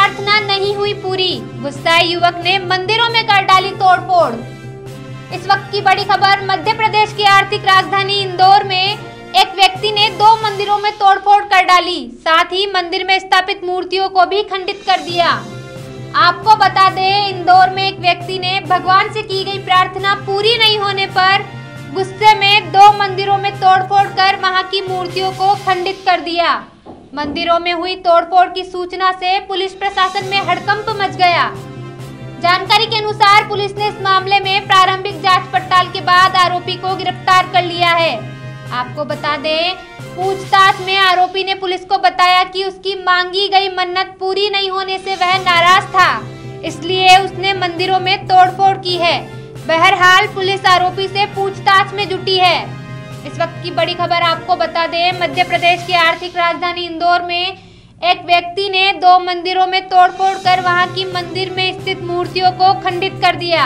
प्रार्थना नहीं हुई पूरी, गुस्साए युवक ने मंदिरों में कर डाली तोड़फोड़। इस वक्त की बड़ी खबर मध्य प्रदेश की आर्थिक राजधानी इंदौर में एक व्यक्ति ने 2 मंदिरों में तोड़फोड़ कर डाली, साथ ही मंदिर में स्थापित मूर्तियों को भी खंडित कर दिया। आपको बता दें, इंदौर में एक व्यक्ति ने भगवान से की गई प्रार्थना पूरी नहीं होने पर गुस्से में 2 मंदिरों में तोड़फोड़ कर वहां की मूर्तियों को खंडित कर दिया। मंदिरों में हुई तोड़फोड़ की सूचना से पुलिस प्रशासन में हड़कंप मच गया। जानकारी के अनुसार पुलिस ने इस मामले में प्रारंभिक जांच पड़ताल के बाद आरोपी को गिरफ्तार कर लिया है। आपको बता दें, पूछताछ में आरोपी ने पुलिस को बताया कि उसकी मांगी गई मन्नत पूरी नहीं होने से वह नाराज था, इसलिए उसने मंदिरों में तोड़फोड़ की है। बहरहाल पुलिस आरोपी से पूछताछ में जुटी है। इस वक्त की बड़ी खबर आपको बता दें, मध्य प्रदेश की आर्थिक राजधानी इंदौर में एक व्यक्ति ने 2 मंदिरों में तोड़फोड़ कर वहां की मंदिर में स्थित मूर्तियों को खंडित कर दिया।